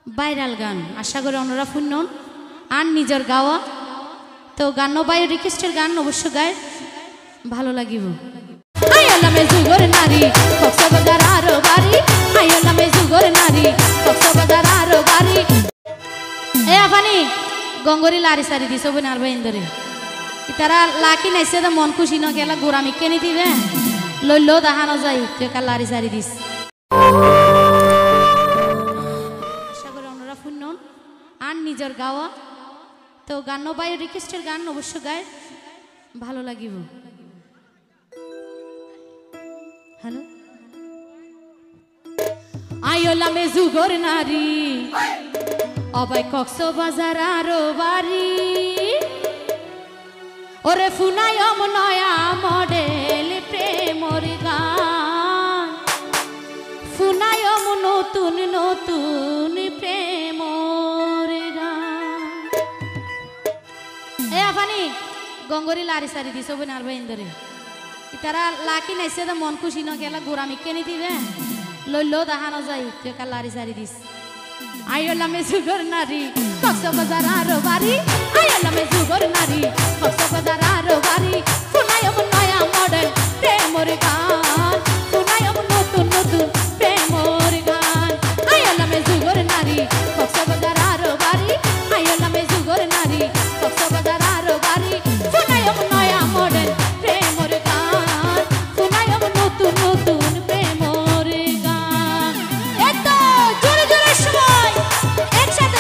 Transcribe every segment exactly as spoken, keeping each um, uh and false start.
Viral গান আশা করি অন্যরা শুনুন আর নিজের গাওয়া তো গান বাই রিকোয়েস্টের গান অবশ্য গায় ভালো লাগিব। আইলামে যুগর নারী কক্সবাজার আরো বাড়ি আইলামে যুগর নারী কক্সবাজার আরো বাড়ি এ আপানি গঙ্গরি লারি সারি দিছ বনার বাইন্দরে তারা লাকি নাইছে তো মন খুশি ন গেলা গোরামি কেনি দিবে লইলো দাহানো যাই তুই কাল লারি সারি দিস আশা করি অন্যরা শুনুন আর নিজের গাওয়া তো গান বাই রিকোয়েস্টের গান অবশ্য গায় ভালো লাগিব। হ্যালো আইলামে যুগর নারী অবাই কক্সবাজার আরো বাড়ি ওরে ফুনায়ম নয়া মডেল প্রেমর গান ফুনায়ম নতুন নতুন প্রেমর গান এ আপানি গঙ্গরি লারি সারি দিছ বনার বাইন্দরে তারা লাকি নাইছে তো মন খুশি ন গেলা গোরামি কেনি দিবে লইলো দাহানো যাই তুই কাল লারি সারি দিস আইলামে যুগর নারী কক্সবাজার আরো বাড়ি আইলামে যুগর নারী কক্সবাজার আরো বাড়ি ফুনায়ম নয়া মডেল প্রেমর গান ফুনায়ম নতুন নতুন প্রেমর গান আইলামে যুগর নারী কক্সবাজার আরো বাড়ি আইলামে যুগর নারী কক্সবাজার আরো বাড়ি ফুনায়ম নয়া মডেল প্রেমর গান ফুনায়ম নতুন নতুন প্রেমর গান এত জোরে জোরে সবাই একসাথে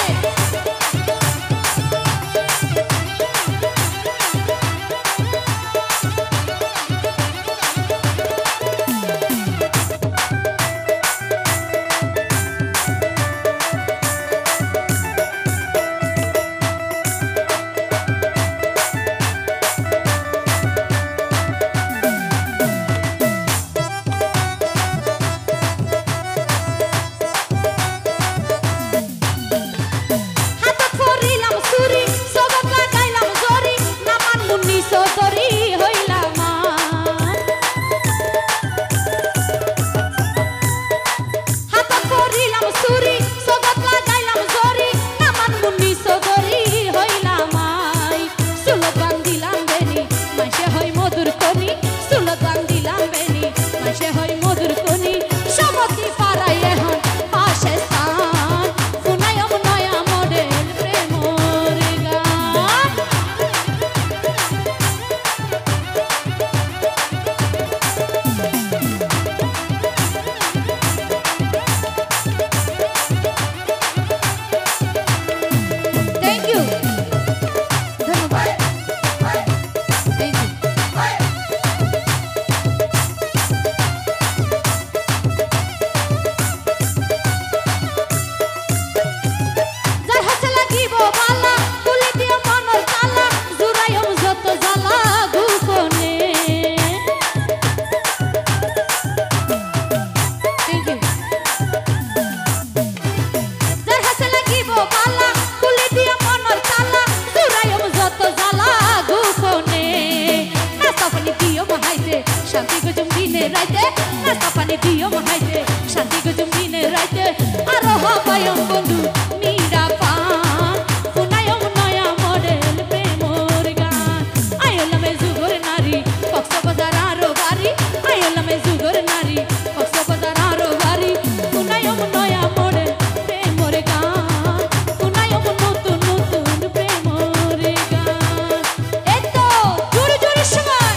শান্তি গজম দিনে রাইতে নাস্তা পানি দিও মহাইতে শান্তি গজম দিনে রাইতে আরো হবায়ম বন্ধু নিরা পান ফুনায়ম নয়া মডেল প্রেমর গান আইলামে যুগর নারী কক্সবাজার আরো বাড়ি আইলামে যুগর নারী কক্সবাজার আরো বাড়ি ফুনায়ম নয়া মডেল প্রেমর গান ফুনায়ম নতুন নতুন প্রেমর গান এত জোরে জোরে সবাই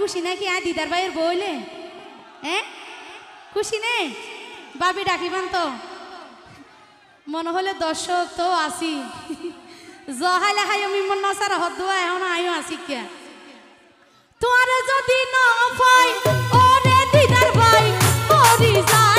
খুশি নাকি আয় দিদার ভাইয়ের বইলে হ্যাঁ খুশি নেই বাবি ডাকিবান তো মনে হলে দর্শক তো আসি জহাইলে হাই আমি মন নসার হদুয়া এখন আইও আসি কে তোরে যদি না পাই ওরে দিদার ভাই মরি যা